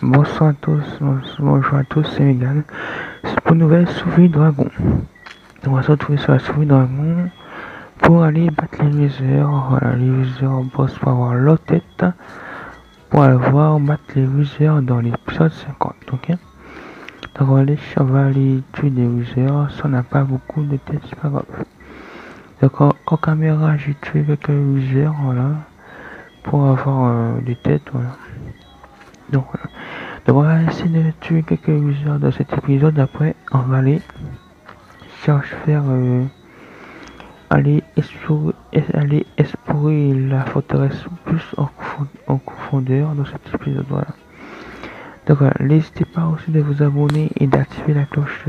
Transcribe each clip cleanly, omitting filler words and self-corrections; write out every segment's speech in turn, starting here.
Bonsoir à tous, bonjour à tous, c'est Megan. C'est pour une nouvelle souris dragon. On va se retrouver sur la souris dragon pour aller battre les losers. Voilà, les losers boss pour avoir leur tête. Pour aller voir battre les losers dans l'épisode 50. Ok. Donc on va aller tuer des losers. Si on n'a pas beaucoup de têtes, c'est pas grave. Donc en caméra, j'ai tué quelques losers, voilà. Pour avoir des têtes, voilà. Donc voilà. Donc on va essayer de tuer quelques users dans cet épisode. Après on va aller faire aller explorer la forteresse plus en profondeur dans cet épisode. Voilà. Donc voilà, n'hésitez pas aussi de vous abonner et d'activer la cloche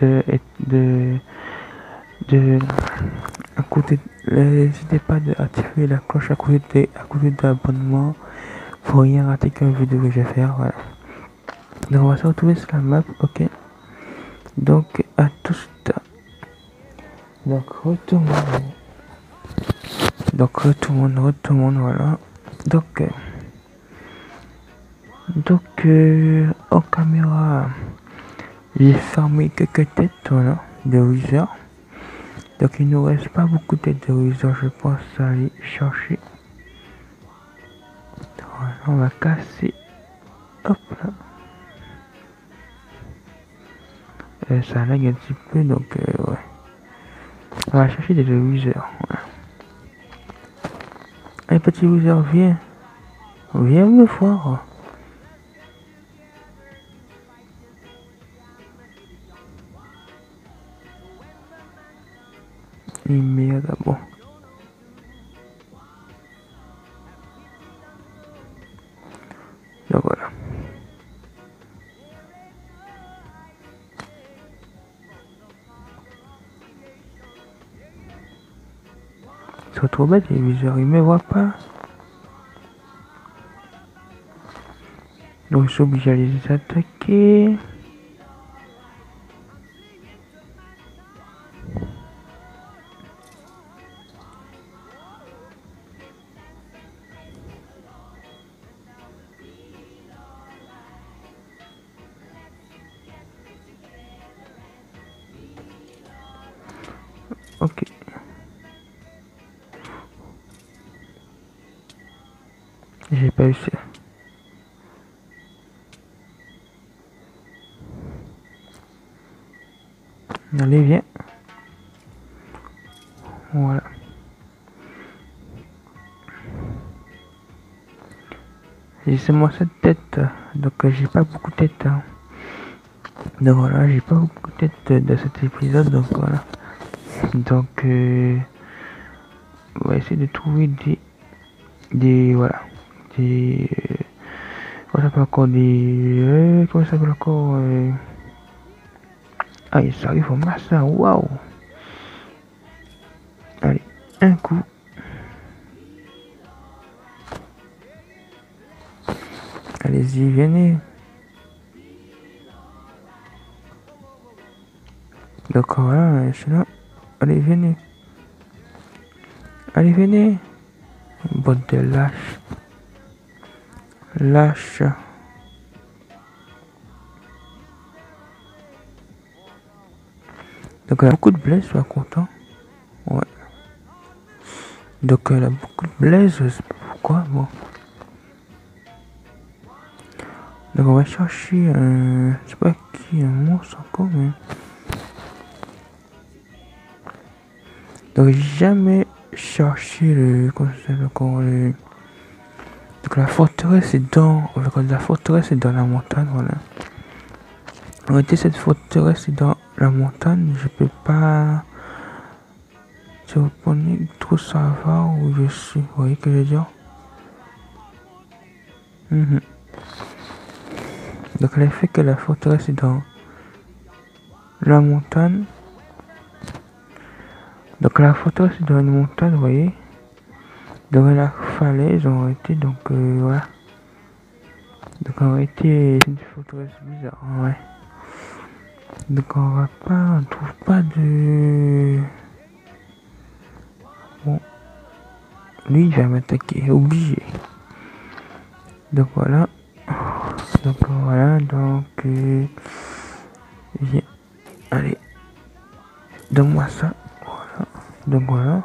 à côté. N'hésitez pas d'activer la cloche à côté de l'abonnement pour rien rater qu'une vidéo que je vais faire. Voilà. Donc on va se retrouver sur la map, ok. Donc à tout de suite. Donc retourne, voilà. Donc en caméra, j'ai fermé quelques têtes, voilà, de Wizard. Donc il nous reste pas beaucoup de têtes de Wizard, je pense aller chercher. Voilà, on va casser. Hop là. Ça lag un petit peu, donc ouais. On va chercher des Wizards. Voilà. Allez petit Wizard, viens. Viens me voir. Et merde, bon. Donc voilà. C'est trop bête, les viseurs, ils me voient pas. Donc je suis obligé à les attaquer. Ok. J'ai pas réussi. Allez, viens. Voilà. Laissez-moi cette tête. Donc j'ai pas beaucoup de tête. Hein. Donc voilà, j'ai pas beaucoup de tête dans cet épisode. Donc voilà. Donc on va essayer de trouver voilà. Des comment ça s'appelle encore comment ça s'appelle encore ah, ça arrive au masse. Waouh. Allez, un coup. Allez-y, venez. Donc voilà, je suis là. Allez, venez. Allez, venez. Bonne de lâche. Lâche. Donc elle a beaucoup de blesses, sois content. Ouais. Donc elle a beaucoup de blesses, je sais pas pourquoi, bon. Donc on va chercher je sais pas qui, un monstre encore, mais. Donc j'ai jamais cherché comment ça s'appelle encore donc la forteresse est dans. La forteresse est dans la montagne, voilà. En réalité cette forteresse est dans la montagne, je peux pas. Si vous prenez trop savoir où je suis, vous voyez que je veux dire. Donc le fait que la forteresse est dans la montagne. Donc la forteresse est dans une montagne, vous voyez. Dans la falaise on été, donc voilà. Donc en réalité c'est une forteresse bizarre, ouais. Donc on trouve pas de. Bon. Lui il va m'attaquer, obligé. Donc voilà. Donc voilà, donc allez, donne-moi ça. Voilà. Donc voilà.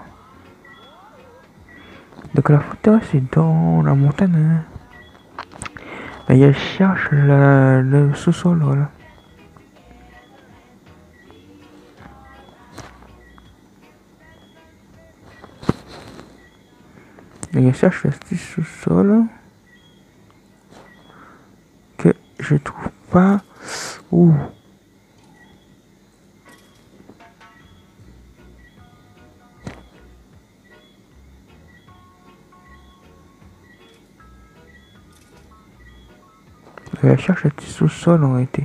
Donc la forteresse c'est dans la montagne. Hein. Et elle cherche le sous-sol, voilà. Et elle cherche le petit sous-sol que je trouve pas. Ouh. Elle cherche le petit sous-sol en réalité.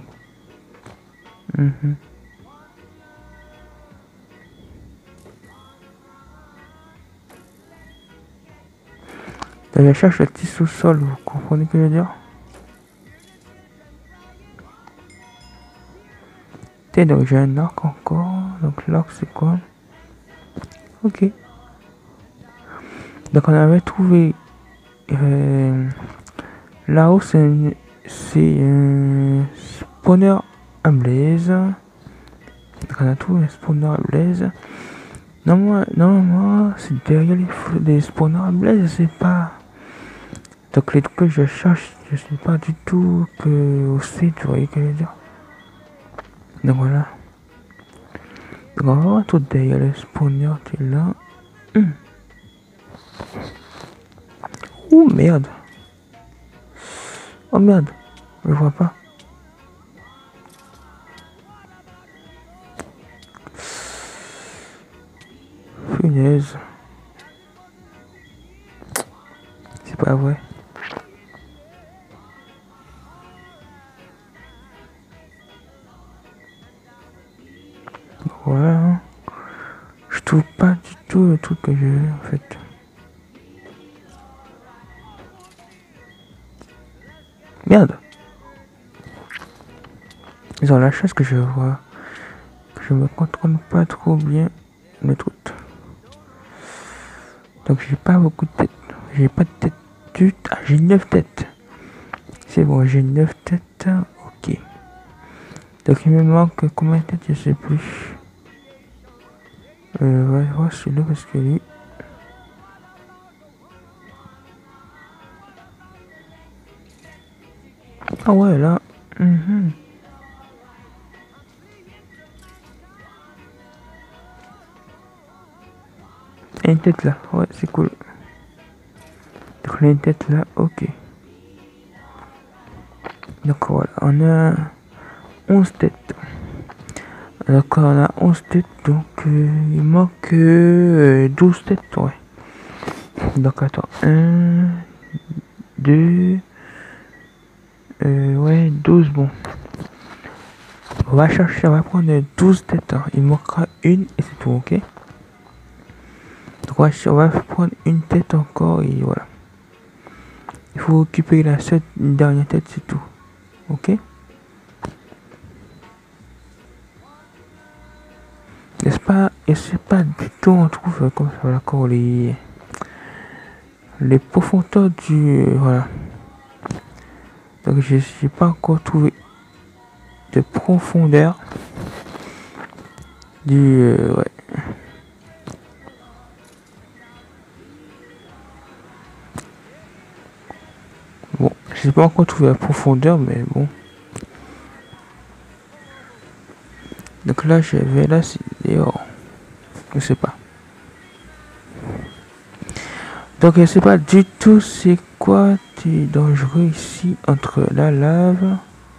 Elle cherche le petit sous-sol, vous comprenez ce que je veux dire? Et donc j'ai un arc encore. Donc l'arc c'est quoi? Ok. Donc on avait trouvé là-haut c'est un spawner à blaze. Donc on a trouvé un spawner à blaze. Normalement c'est derrière les spawners à blaze, je sais pas. Donc les trucs que je cherche, je sais pas du tout que au site, vous voyez ce que je veux dire. Donc voilà. Donc on va voir tout derrière le spawner qui est là. Ouh merde. Oh merde. Je vois pas. Punaise. C'est pas vrai. Voilà. Je trouve pas du tout le truc que je veux en fait. Merde. Ils ont la chance que je vois. Que je me contrôle pas trop bien le truc. Donc j'ai pas beaucoup de têtes. J'ai pas de tête du tout. Ah, j'ai 9 têtes. C'est bon, j'ai 9 têtes. Ok. Donc il me manque combien de têtes, je sais plus. On va voir celui-là parce que lui. Ah ouais, là. Et une tête là. Ouais, c'est cool. Donc on a une tête là. Ok. Donc voilà, on a 11 têtes. Donc on a 11 têtes, donc il manque 12 têtes, ouais. Donc attends, 1, 2, ouais, 12, bon. On va chercher, on va prendre 12 têtes, hein. Il manquera une et c'est tout, ok. Donc on va prendre une tête encore et voilà. Il faut occuper la seule dernière tête, c'est tout, ok. N'est-ce pas, et c'est pas du tout, on trouve comme ça, d'accord, les profondeurs du, voilà. Donc je n'ai pas encore trouvé de profondeur du, ouais. Bon, je n'ai pas encore trouvé la profondeur, mais bon. Donc là, je vais là, c'est dehors. Je sais pas. Donc je sais pas du tout c'est quoi du dangereux ici entre la lave.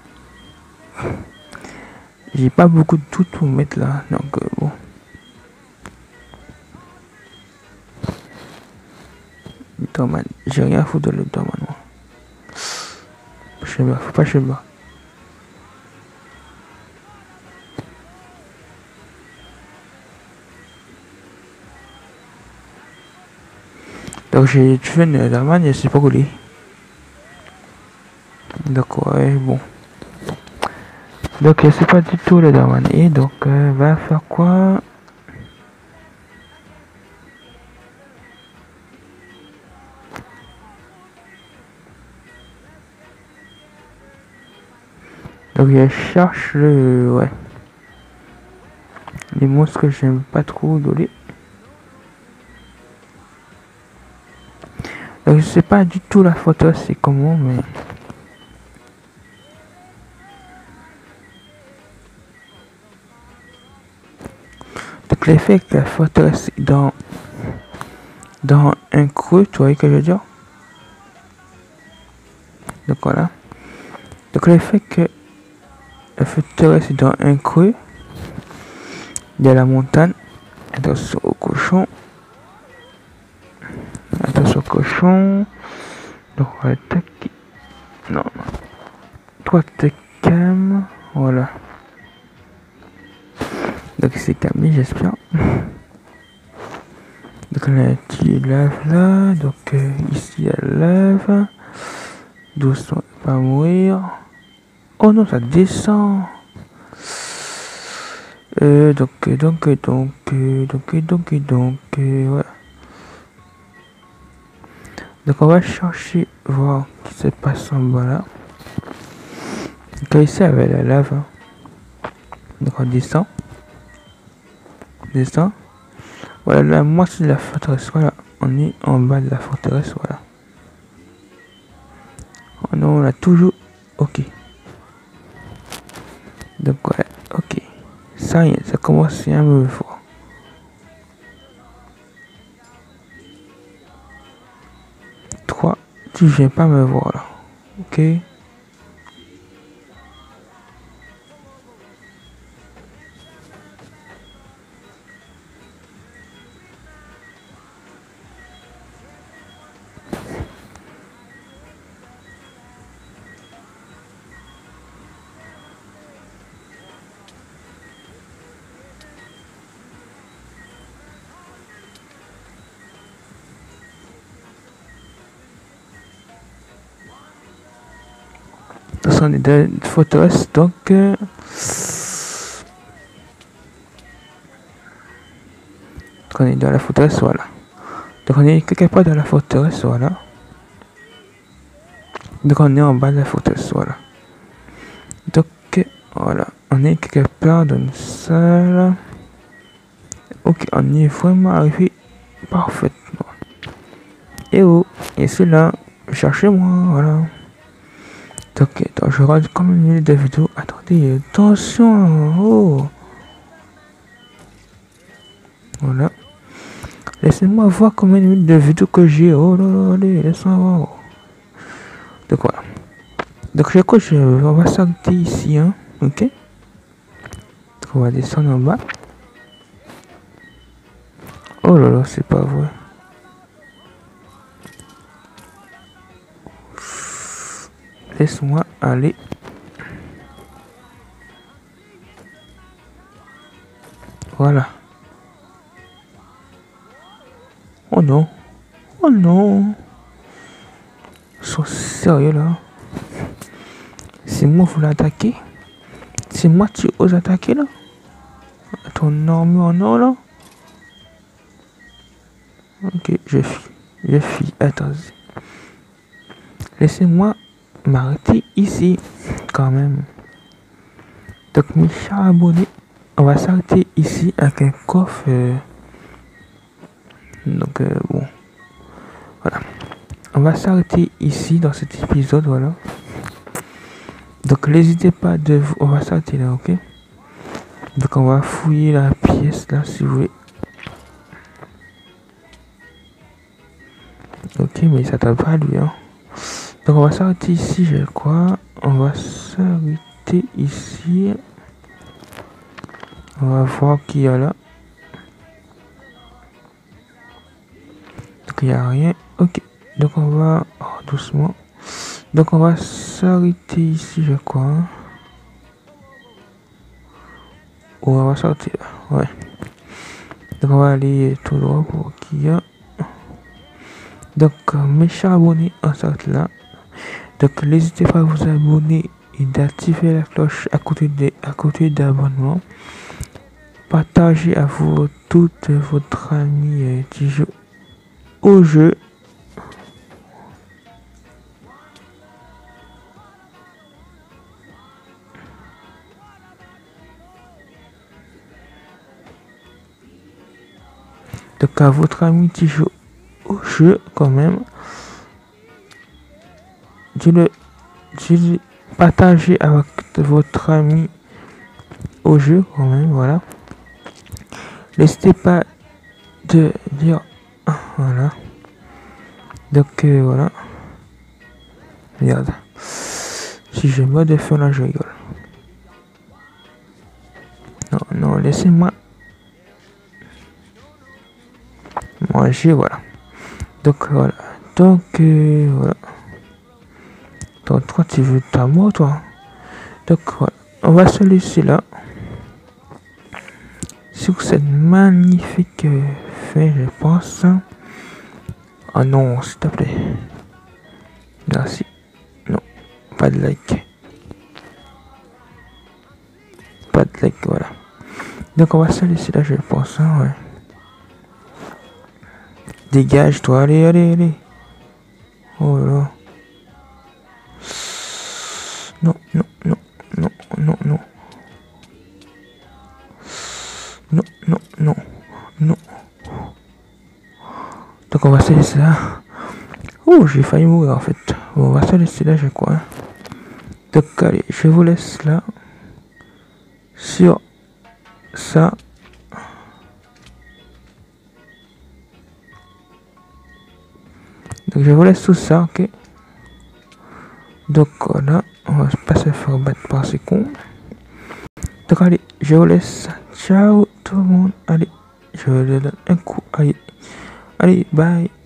J'ai pas beaucoup de tout pour mettre là, donc bon. Dorman, j'ai rien à foutre de le Dorman, moi. Je sais pas, faut pas chez moi. Donc j'ai tué une Dorman et c'est pas roulé. Donc ouais, bon. Donc c'est pas du tout le Dorman. Et donc va faire quoi? Donc je cherche le... Ouais. Les monstres que j'aime pas trop donner. Donc je sais pas du tout la photo c'est comment mais... Donc l'effet que la photo c'est dans un creux, tu vois ce que je veux dire. Donc voilà. Donc l'effet que la photo c'est dans un creux. Il y a la montagne. Attention au cochon. Attention au cochon. Donc on va attaquer. Non, non. Toi t'es calme. Voilà. Donc c'est calmé j'espère. Donc on a un petit lave là. Donc ici il y a lave. Doucement, pas mourir. Oh non, ça descend. Donc, voilà. Donc on va chercher, voir ce qui se passe en bas là. Donc ici avec la lave. Hein. Donc on descend. Descend. Voilà la moitié de la forteresse. Voilà. On est en bas de la forteresse. Voilà. Oh non, on a toujours. Ok. Donc voilà. Ok. Ça y est, ça commence à me voir. Toi, tu viens pas me voir là. Ok. Ce sont des forteresses donc. On est dans la forteresse, voilà. Donc on est quelque part dans la forteresse, voilà. Donc on est en bas de la forteresse, voilà. Donc voilà, on est quelque part dans une salle. Ok, on est vraiment arrivé parfaitement. Et oh, et c'est là, cherchez-moi, voilà. Donc attends, je regarde combien de minutes de vidéo. Attendez, attention, oh. Voilà. Laissez-moi voir combien de minutes de vidéo que j'ai. Oh là là, allez, laissez-moi voir. Donc voilà. Donc je crois que on va s'arrêter ici, hein. Ok. Donc on va descendre en bas. Oh là là, c'est pas vrai. Laisse-moi aller. Voilà. Oh non. Oh non. Ils sont sérieux là. C'est moi vous l'attaquer. C'est moi tu oses attaquer là. Ton armure en or là. Ok, je fuis. Je fuis. Attendez. Laissez-moi m'arrêter ici. Quand même. Donc mes chers abonnés. On va s'arrêter ici avec un coffre. Donc bon. Voilà. On va s'arrêter ici dans cet épisode. Voilà. Donc n'hésitez pas de... On va s'arrêter là, ok. Donc on va fouiller la pièce là si vous voulez. Ok, mais ça tape pas lui, hein. Donc on va s'arrêter ici, je crois. On va s'arrêter ici. On va voir qu'il y a là. Donc il n'y a rien. Ok. Donc on va... Oh, doucement. Donc on va s'arrêter ici, je crois. Ou on va sortir. Ouais. Donc on va aller tout droit pour qu'il y a. Donc mes chers abonnés, on s'arrête là. Donc n'hésitez pas à vous abonner et d'activer la cloche à côté d'abonnement. Partagez à vous toutes votre ami qui joue au jeu. qu'à votre ami qui joue au jeu quand même. Partagez avec votre ami au jeu quand même, voilà. N'hésitez pas de dire voilà. Donc voilà. Regarde. Si je me défends là, je rigole. Non, laissez-moi manger, voilà. Donc voilà. Voilà. Toi, tu veux ta mort, toi. Donc voilà. On va se laisser là. Sur cette magnifique fin, je pense. Ah non, s'il te plaît. Merci. Non, pas de like. Pas de like, voilà. Donc on va se laisser là, je pense. Hein, ouais. Dégage-toi, allez. Oh là là. Non. Non. Donc on va se laisser là. Oh, j'ai failli mourir en fait. Bon, on va se laisser là, je crois. Donc allez, je vous laisse là. Sur ça. Donc je vous laisse tout ça, ok. Donc voilà, on va pas se faire battre par ces cons. Donc allez, je vous laisse. Ciao tout le monde. Allez, je vous donne un coup. Allez, bye.